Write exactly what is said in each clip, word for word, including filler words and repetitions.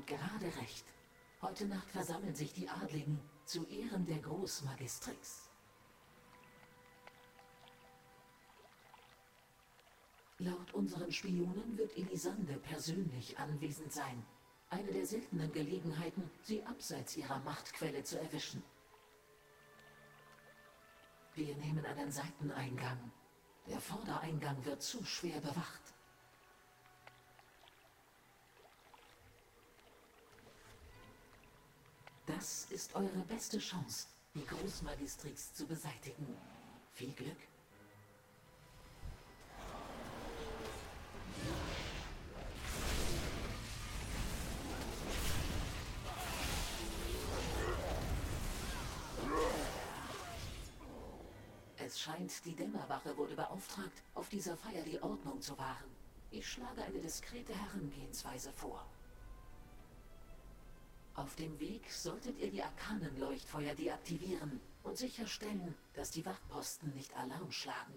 kommt gerade recht. Heute Nacht versammeln sich die Adligen zu Ehren der Großmagistrix. Laut unseren Spionen wird Elisande persönlich anwesend sein. Eine der seltenen Gelegenheiten, sie abseits ihrer Machtquelle zu erwischen. Wir nehmen einen Seiteneingang. Der Vordereingang wird zu schwer bewacht. Das ist eure beste Chance, die Großmagistrix zu beseitigen. Viel Glück. Es scheint, die Dämmerwache wurde beauftragt, auf dieser Feier die Ordnung zu wahren. Ich schlage eine diskrete Herangehensweise vor. Auf dem Weg solltet ihr die Arkanenleuchtfeuer deaktivieren und sicherstellen, dass die Wachposten nicht Alarm schlagen.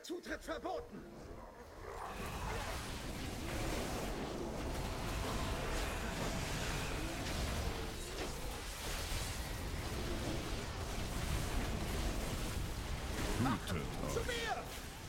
der Zutritt verboten. Zu mir!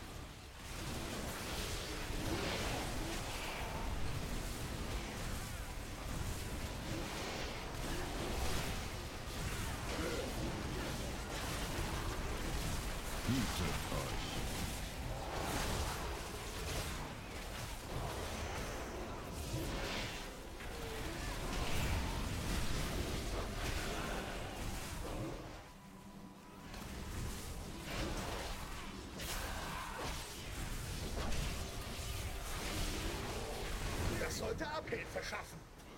Das sollte Abhilfe schaffen.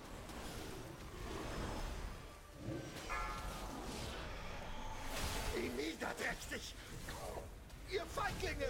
Wie niederträchtig! Ihr Feiglinge!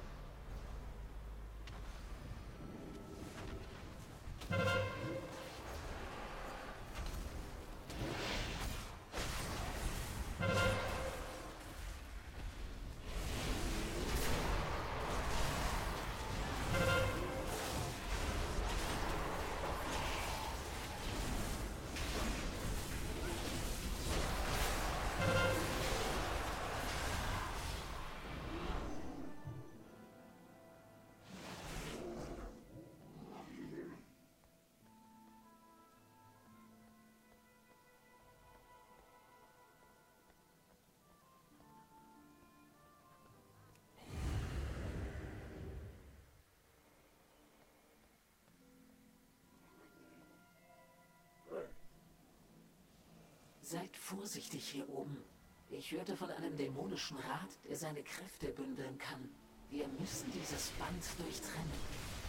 Seid vorsichtig hier oben. Ich hörte von einem dämonischen Rat, der seine Kräfte bündeln kann. Wir müssen dieses Band durchtrennen.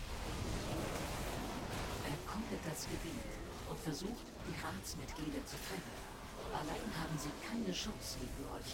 Erkundet das Gebiet und versucht, die Ratsmitglieder zu trennen. Allein haben sie keine Chance gegen euch.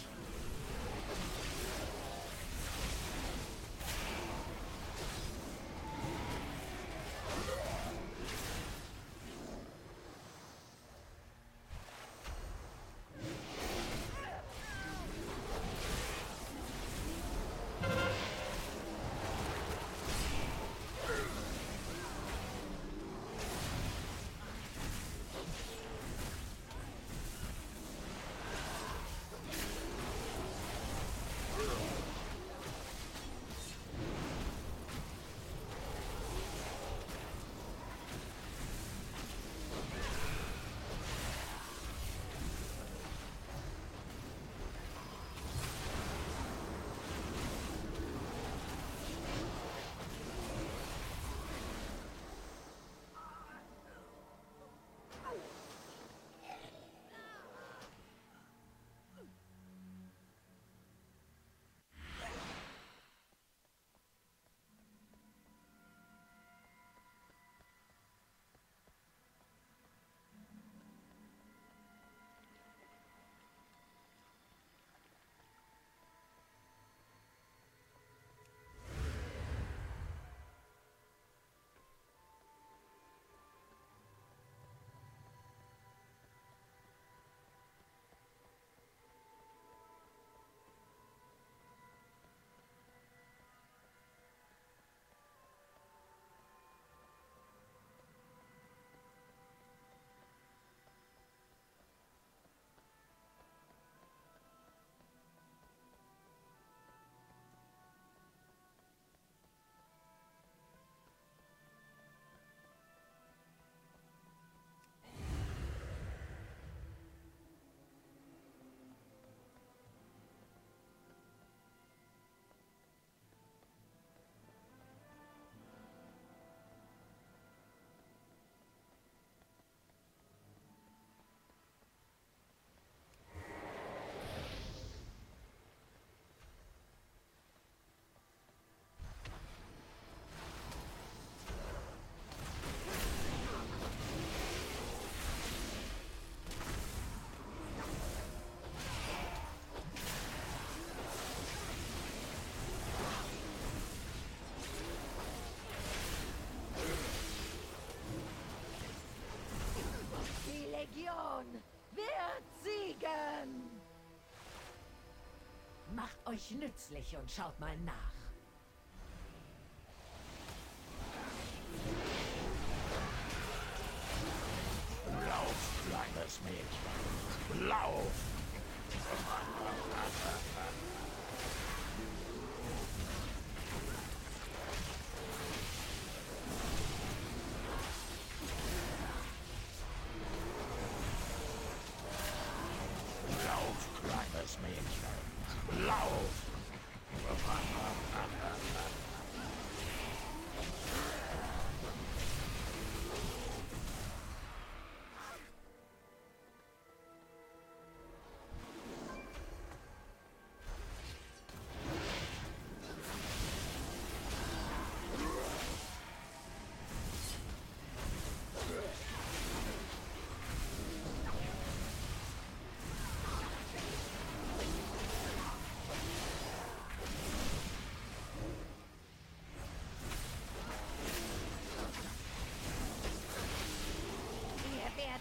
Macht euch nützlich und schaut mal nach.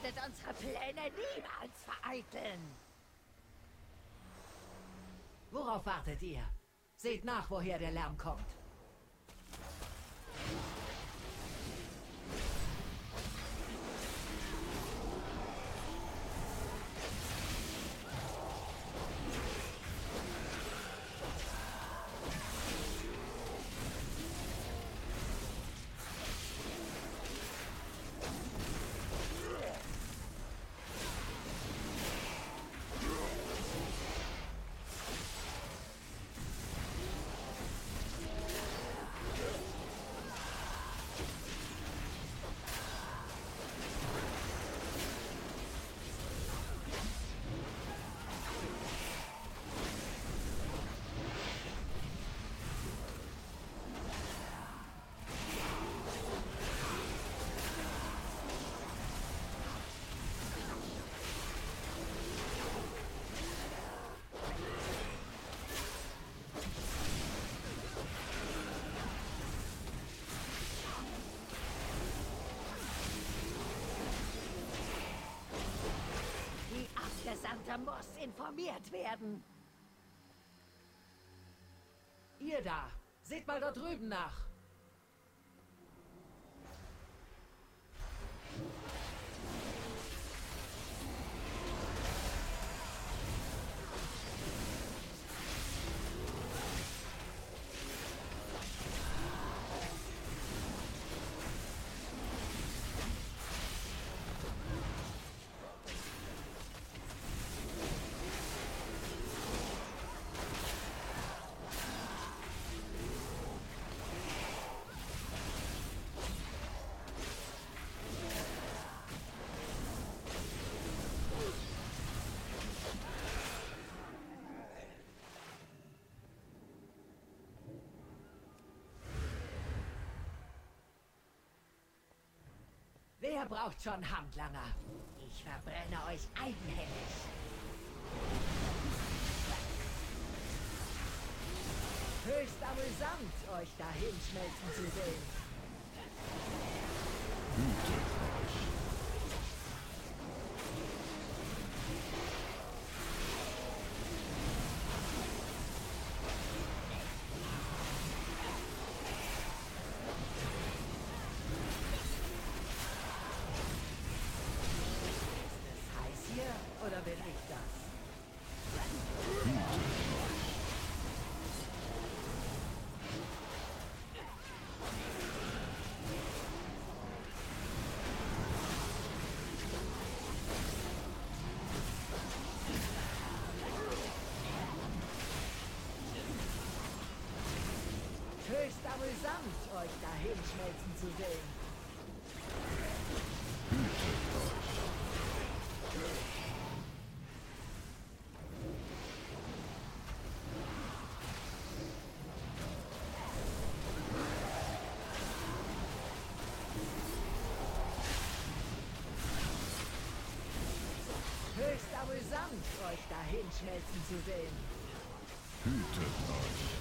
werdet unsere Pläne niemals vereiteln. Worauf wartet ihr? Seht nach, woher der Lärm kommt. Gesandte muss informiert werden. Ihr da, seht mal dort drüben nach. Wer braucht schon Handlanger? Ich verbrenne euch eigenhändig. Höchst amüsant, euch dahin schmelzen zu sehen. Oder bin ich das? Höchst amüsant, euch dahin schmelzen zu sehen. Höchst amüsant, euch dahin schmelzen zu sehen. Hütet euch.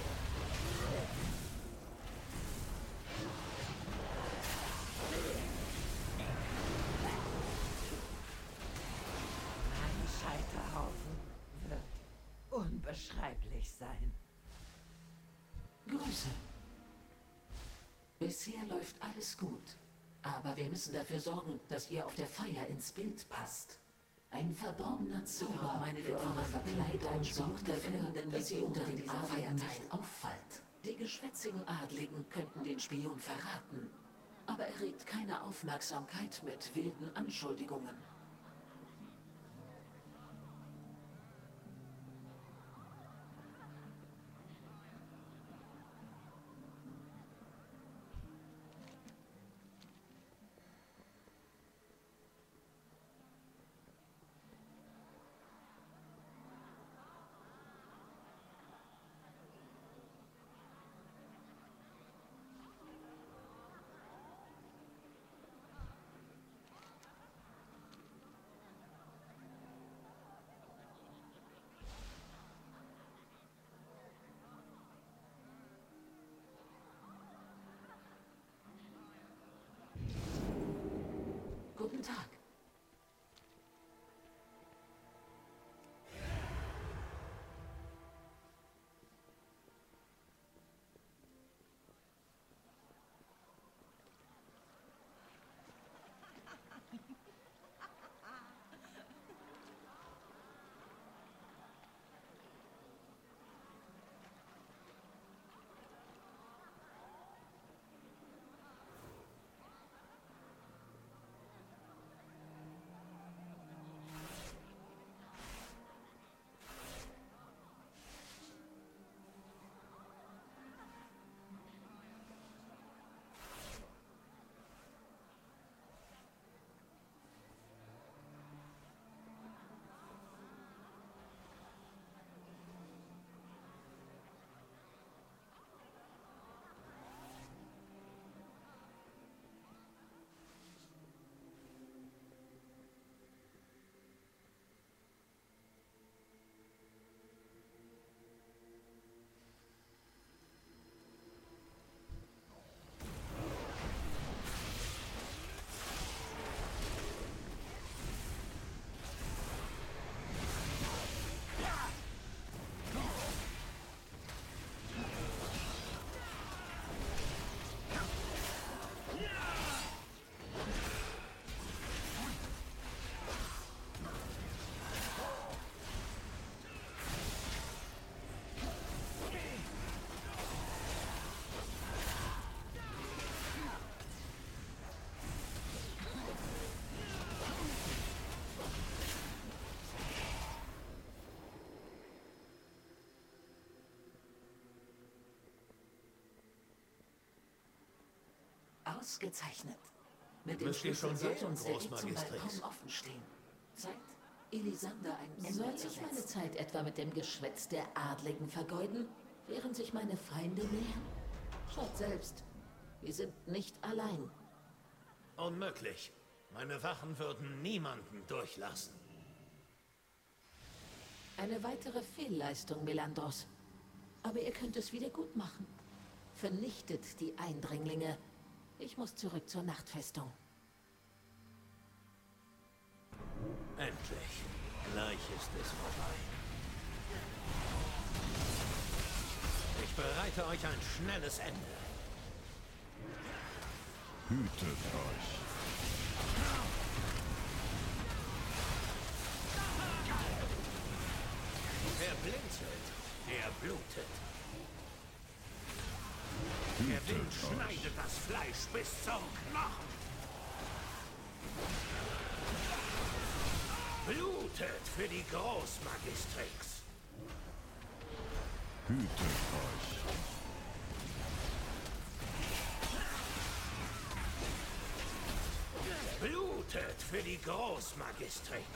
Mein Scheiterhaufen wird unbeschreiblich sein. Grüße. Bisher läuft alles gut. Aber wir müssen dafür sorgen, dass ihr auf der Feier ins Bild passt. Ein verdorbener Zauber, meine für eure Verkleidung sorgt dafür, dass ihr unter den Feiertag nicht auffallt. Die geschwätzigen Adligen könnten den Spion verraten. Aber er regt keine Aufmerksamkeit mit wilden Anschuldigungen. ausgezeichnet. Mit dem Müsst ihr Schlüssel schon sollte gehen, uns der Weg zum Großmagistrix? Balkon offen stehen. Zeit, Elisander ein Ende Soll zu ich meine setzen. Zeit etwa mit dem Geschwätz der Adligen vergeuden, während sich meine Feinde nähern? Schaut selbst, wir sind nicht allein. Unmöglich. Meine Wachen würden niemanden durchlassen. Eine weitere Fehlleistung, Melandros. Aber ihr könnt es wieder gut machen. Vernichtet die Eindringlinge. Ich muss zurück zur Nachtfestung. Endlich. Gleich ist es vorbei. Ich bereite euch ein schnelles Ende. Hütet euch. Wer blinzelt, der blutet. Der Wind Hütet euch. schneidet das Fleisch bis zum Knochen. Blutet für die Großmagistrix. Hütet euch. Blutet für die Großmagistrix.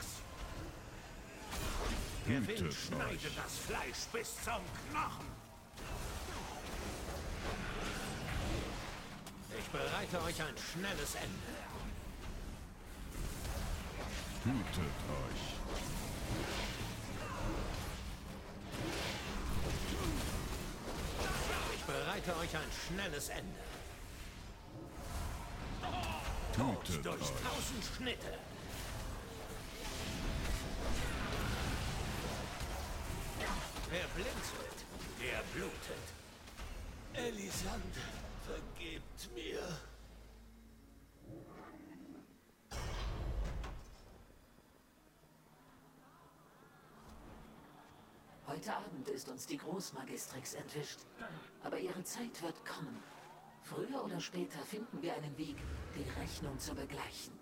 Der Wind Hütet schneidet euch. das Fleisch bis zum Knochen. Ich bereite euch ein schnelles Ende. Hütet euch. Ich bereite euch ein schnelles Ende. Tod Hütet durch euch. tausend Schnitte. Wer blinzelt, der blutet. Elisande, vergebt mir. Heute Abend ist uns die Großmagistrix entwischt. Aber ihre Zeit wird kommen. Früher oder später finden wir einen Weg, die Rechnung zu begleichen.